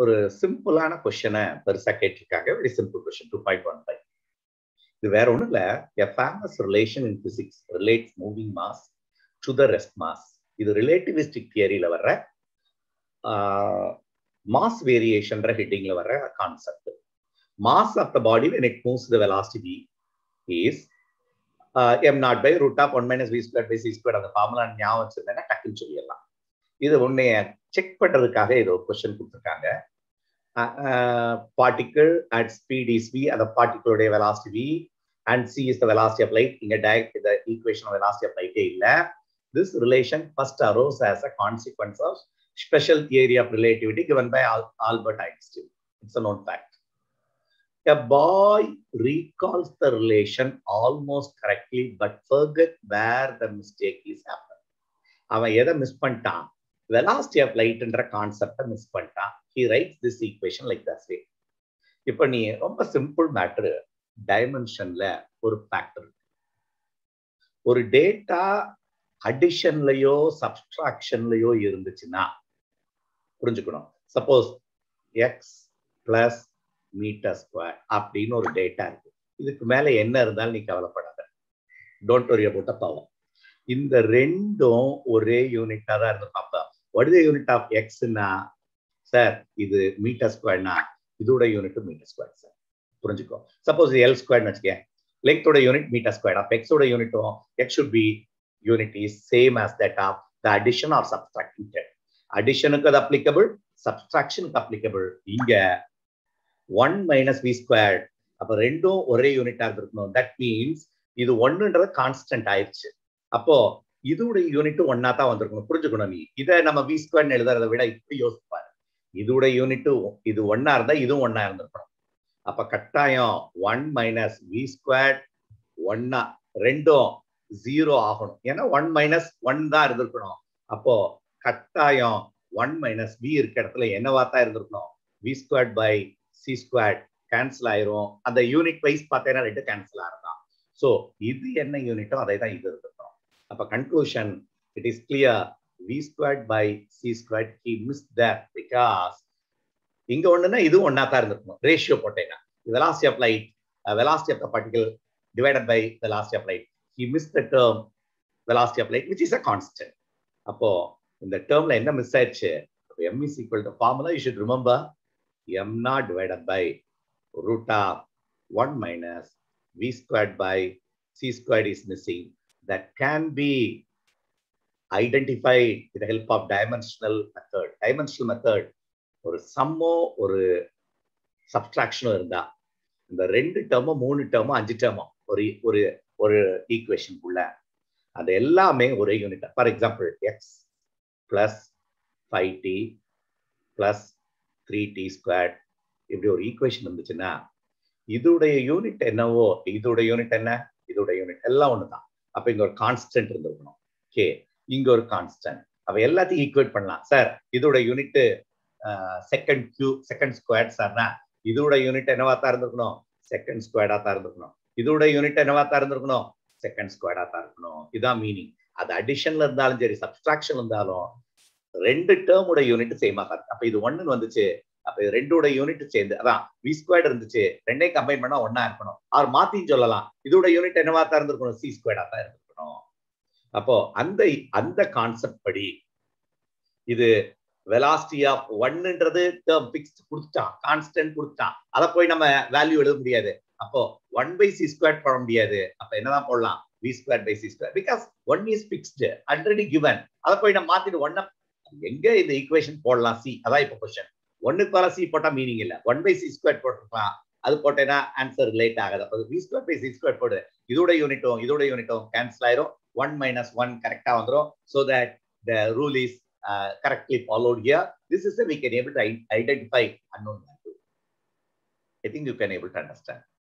ஒரு சிம்பிளான கொஸ்டினை பெருசா கேட்டிருக்காங்க. Very simple question 2.15. இது வேற ஒண்ணும் இல்ல. A famous relation in physics relates moving mass to the rest mass. இது ரிலேட்டிவிஸ்டிக் தியரியில வர்ற மாஸ் வேரியேஷன்ற ஹெட்டிங்ல வர்ற concept. Mass of the body when it moves the velocity is m0 by root of 1 minus v squared by c squared. அந்த formula ஞாபகம் வச்சிருந்தேன்னா டக்குன்னு சொல்லிடலாம். இது உன்னைய செக் பண்றதுக்காக இது ஒரு கொஸ்டின் கொடுத்துருக்காங்க. particle at speed is v, அந்த பார்ட்டிகளோட velocity v and c is the velocity of light. இங்க direct the equation of velocity of light இல்ல. This relation first arose as a consequence of special theory of relativity given by Albert Einstein. It's a known fact. A boy recalls the relation almost correctly but forget where the mistake is happened. அவன் எதை miss பண்ணிட்டான்? velocity of light என்ற கான்செப்டை miss பண்ணிட்டான். He writes this equation like this way. இப்போ நீ ரொம்ப simple matter, டைமென்ஷன்ல ஒரு ஃபேக்டர், ஒரு டேட்டா அடிஷன்லயோ சப்ஸ்ட்ராக்ஷன்லயோ இருந்துச்சுன்னா புரிஞ்சுக்கணும். Suppose x plus meter square அப்படின்னு ஒரு டேட்டா இருக்கு. இதுக்கு மேல என்ன இருந்தாலும் நீ கவலைப்படாத. Don't worry about the power. இந்த ரெண்டும் ஒரே யூனிட்டா தான் இருந்து பார்ப்பா. What is the unit of எக்ஸ்னா சார் இது மீட்டர் ஸ்கொயர்னா இதோட யூனிட் மீட்டர் ஸ்கொயர் சார். புரிஞ்சுக்கோ. சப்போஸ் எல் ஸ்கொயர்னு வச்சுக்க, லெங்த்தோட யூனிட் மீட்டர் ஸ்கொயர் ஆஃப் எக்ஸோட யூனிட்டும் x should be unit is same as that of the addition or subtracting. அடிஷனுக்கு அது அப்ளிகபிள், சப்ஸ்ட்ராக்ஷனுக்கு அப்ளிகபிள். இங்க 1 மைனஸ் வி ஸ்கொயர், அப்ப ரெண்டும் ஒரே யூனிட்டா இருக்கணும். தட் மீன்ஸ் இது ஒன்னுன்றது கான்ஸ்டன்ட் ஆயிடுச்சு. அப்போ இதோட யூனிட் ஒன்னா தான் வந்திருக்கணும். புரிஞ்சுக்கணும். நீ இதை நம்ம வி ஸ்கொயர்னு எழுதுறதை விட இப்படி யோசிப்பாரு. இதோட யூனிட் இது ஒன்னா இருந்தா இதுவும் ஒன்னா இருந்திருக்கணும். அப்ப கட்டாயம் 1 மைனஸ் வி ஸ்கொயர் ஒன்னா, ரெண்டும் 0 ஆகணும். ஏன்னா 1 மைனஸ் 1 தான் இருந்திருக்கணும். அப்போ கட்டாயம் 1 மைனஸ் வி இருக்க இடத்துல என்னவா தான் இருந்திருக்கணும்? V square by c square cancel ஆயிரும். அந்த யூனிட் வைஸ் பார்த்தீங்கன்னா ரெண்டு கேன்சல் ஆயிருந்தான். ஸோ இது என்ன யூனிட்டோ அதை தான் இது இருந்திருக்கணும். அப்ப conclusion, it is clear, v square by c square. He miss that because இங்க ஒண்ணுன்னா இது ஒன்னா தான் இருந்திருக்கணும். ரேஷியோ போட்டேன்னா velocity of light, velocity of the particle divided by velocity of light. He missed the term velocity of light which is a constant. அப்போ இந்த டேர்ம்ல என்ன மிஸ் ஆயிடுச்சு? m is equal to formula you should remember m0 divided by root of 1 minus v squared by c squared is missing. That can be identified with the help of dimensional method. Dimensional method ஒரு சம்மோ ஒரு சப்ஸ்ட்ராக்ஷனும் இருந்தா இந்த 2 டேர்மோ 3 டேர்மோ 5 டேர்மோ ஒரு ஒரு ஒரு ஈக்குவேஷனுக்குள்ள அது எல்லாமே ஒரே unit. For example x plus 5t plus 3t square இப்படி ஒரு ஈக்குவேஷன் இருந்துச்சுன்னா இதோடைய யூனிட் என்னவோ, இதோட யூனிட் என்ன, இதோட யூனிட் எல்லாம் ஒண்ணுதான். அப்ப இங்க ஒரு கான்ஸ்டன்ட் இருந்திருக்கணும். ஓகே, இங்க ஒரு கான்ஸ்டன்ட். அப்ப எல்லாத்தையும் ஈக்குவேட் பண்ணலாம். சார் இதோட unit second cube second square சார்னா இதோட யூனிட் என்னவா தான் இருந்திருக்கணும்? செகண்ட் ஸ்கொயர்டா தான் இருந்திருக்கணும். இதோட யூனிட் என்னவா தான் இருந்திருக்கணும்? செகண்ட் ஸ்கொயர்டா தான் இருக்கணும். இதான் மீனிங். அது அடிஷன்ல இருந்தாலும் சரி சப்ஸ்ட்ராக்ஷன் இருந்தாலும் ரெண்டு டேர்மோட யூனிட் சேமா தான் இருக்கு. அப்ப இது 1 வந்துச்சு. அப்ப இது ரெண்டோட யூனிட் சேர்ந்து அதான் வி ஸ்கொயர் இருந்துச்சு, ரெண்டையும் கம்பைன் பண்ணா ஒன்னா இருக்கணும். அவர் மாத்தின்னு சொல்லலாம், இதோட யூனிட் என்னவா தான் இருந்திருக்கணும்? சி ஸ்கொயர்டா தான் இருந்திருக்கணும். அப்போ அந்த அந்த கான்செப்ட் படி இது velocity of 1ன்றது term fixed கொடுத்துட்டான், கான்ஸ்டன்ட் கொடுத்துட்டான். அதை போய் நம்ம வேல்யூ எழுத முடியாது. அப்போ 1 by c squared போட முடியாது. அப்ப என்னதான் போடலாம்? v squared by c squared because 1 is fixed already given. அதை போய் நம்ம மாத்திட்டு 1 எங்க இந்த ஈக்குவேஷன் போடலாம்? c. அதான் இப்ப क्वेश्चन. 1க்கு பதிலா c போட்டா மீனிங் இல்ல. 1 by c squared போட்டுக்கலாம். அது போட்டேன்னா ஆன்சர் ரிலேட் ஆகாது. அப்ப v squared by c squared போடு. இதோட யூனிட்டும் கேன்சல் ஆயிரும். 1 minus 1 கரெக்டா வந்துரும். So that the rule is correctly followed here. This is a we can able to identify unknown value. I think you can able to understand.